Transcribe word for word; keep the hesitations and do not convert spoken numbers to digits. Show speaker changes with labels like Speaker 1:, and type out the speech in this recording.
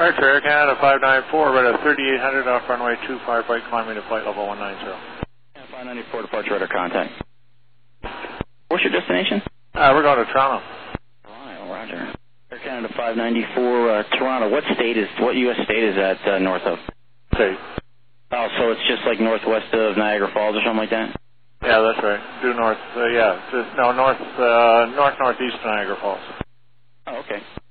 Speaker 1: Archer, Air Canada five nine four, radar thirty-eight hundred off runway two five right, climbing to flight level one nine zero.
Speaker 2: Yeah, five ninety-four, departure radar contact. What's your destination?
Speaker 1: Uh, we're going to Toronto.
Speaker 2: Toronto, Roger. Air Canada five ninety-four, uh, Toronto. What state is, what U S state is that uh, north of?
Speaker 1: State.
Speaker 2: Oh, so it's just like northwest of Niagara Falls or something like that?
Speaker 1: Yeah, that's right. Due north, uh, yeah, just, no, north, uh, north-northeast Niagara Falls.
Speaker 2: Oh, okay.